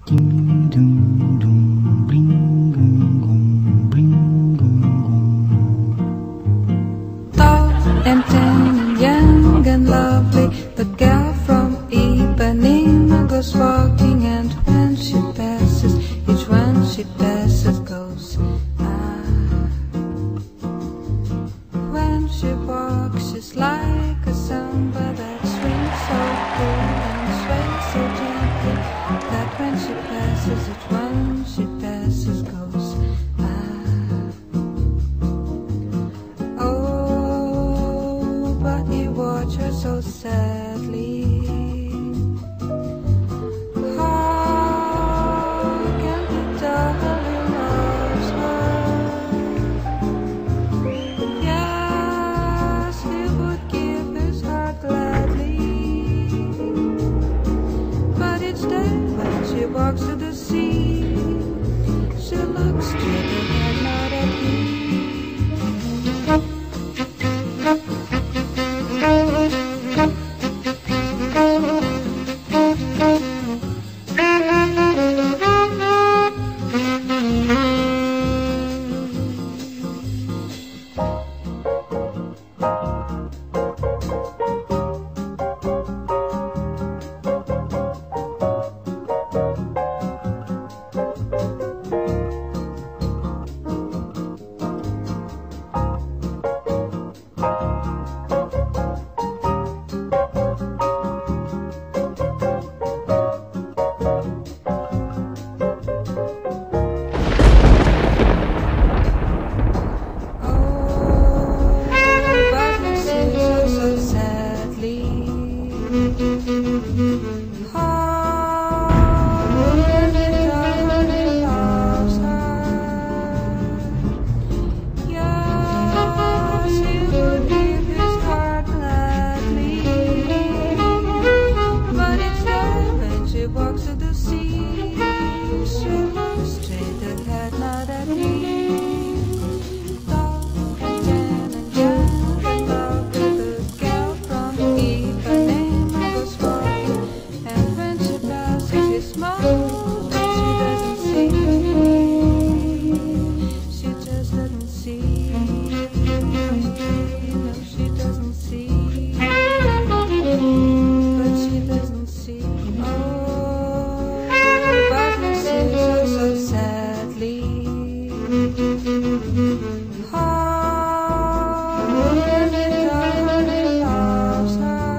Ding dong dong, bling gong gong, bling gong gong. Tall and tan and young and lovely, the girl from Ipanema goes walking, and when she passes, each one she passes goes When she walks, she's like a samba that swings so cool and sways so gently, that when she passes, each one she passes goes Oh, but you watch her so sadly. How can he tell her he loves her? Yes, he would give his heart gladly, but each day when she walks to the sea, she looks straight ahead, not at me. Walks to the sea, she looks straight ahead, not at me. Tall and tan and young and lovely, the girl from Ipanema goes walking, and when she passes, she smiles, but she doesn't see. She just doesn't see. No, she doesn't see. But she doesn't see. Oh. So sadly, how can he tell her he loves her?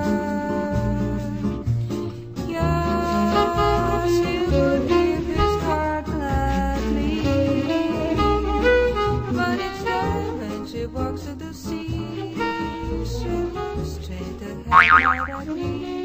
Yes, he would give his heart gladly, but each day when she walks to the sea, she looks straight ahead at me.